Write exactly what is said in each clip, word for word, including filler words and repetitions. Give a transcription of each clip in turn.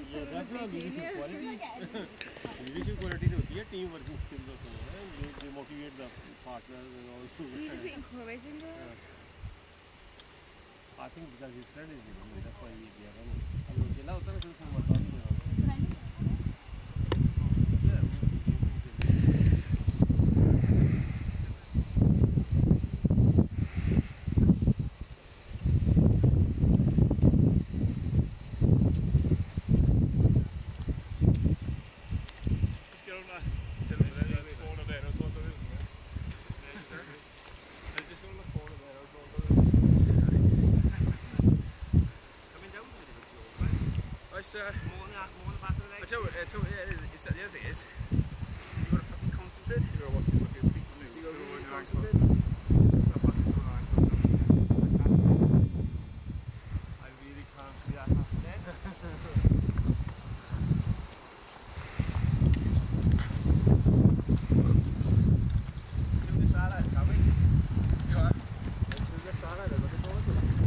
अच्छा leadership quality leadership quality होती है, टीम वर्किंग स्किल्स होते हैं, they, they motivate the partners and also. He's a bit encouraging us. Yeah. I think because his friend is with him, that's why he is there. अब अकेला होता है तो उसमें मजा नहीं आता. It's, uh, more than that, more than back of the leg. I tell you, I tell you, yeah, it's, the other thing is, you've got to fucking concentrate. You've got to fucking think of it. You've got to really concentrate. I really can't see that happening. Do this side, can we? Yeah. Do this side, I'm looking forward to it.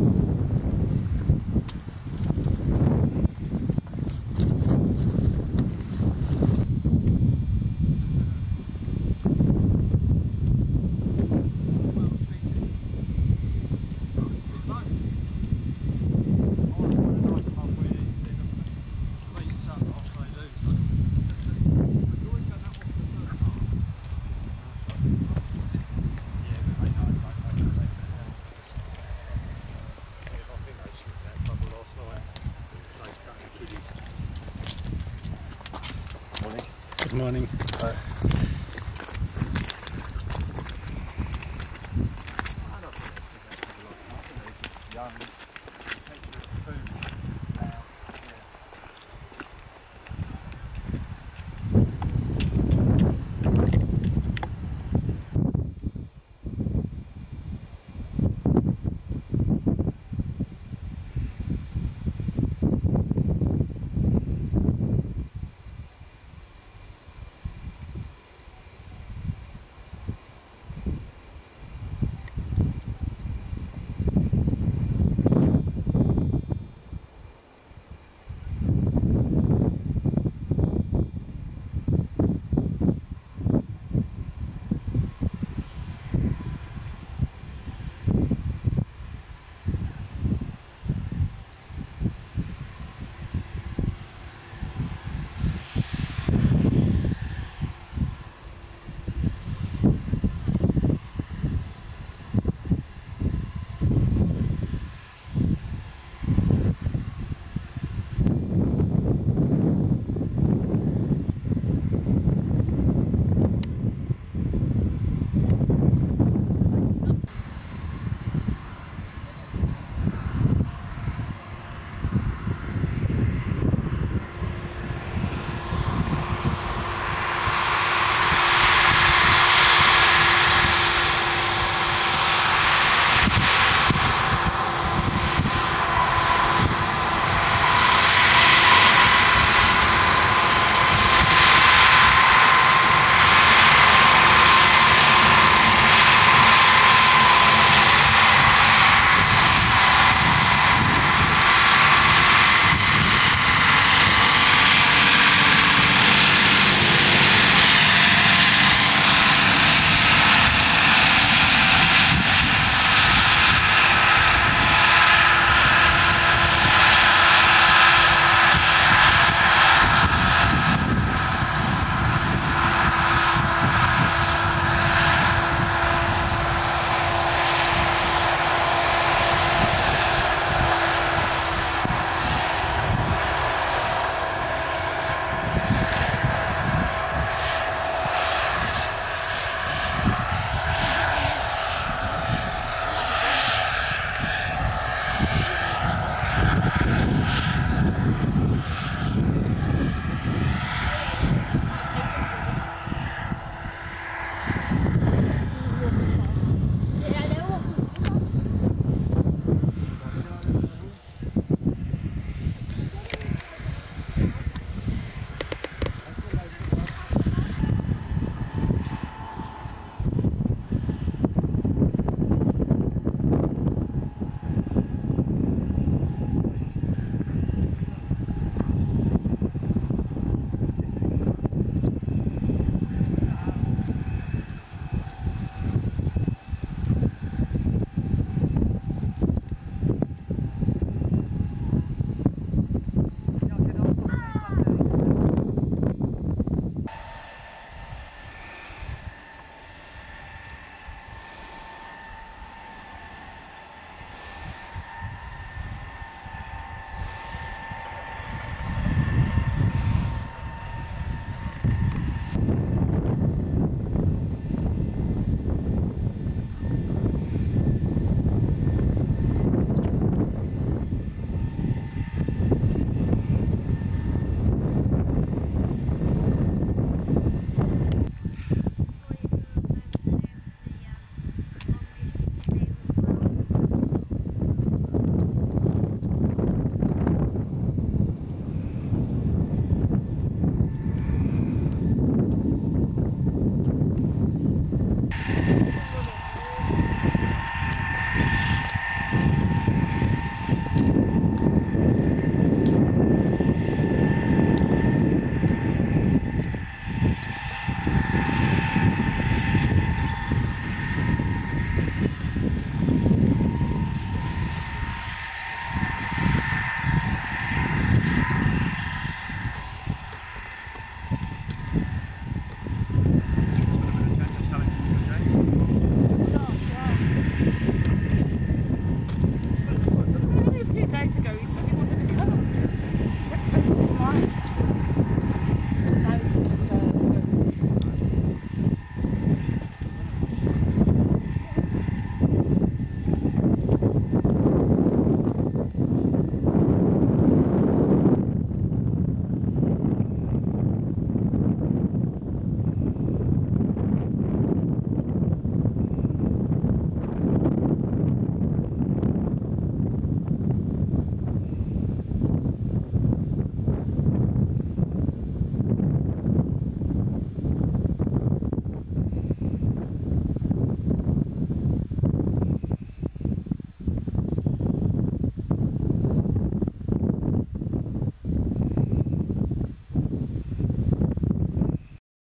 Good morning. Hi. I don't think it's young.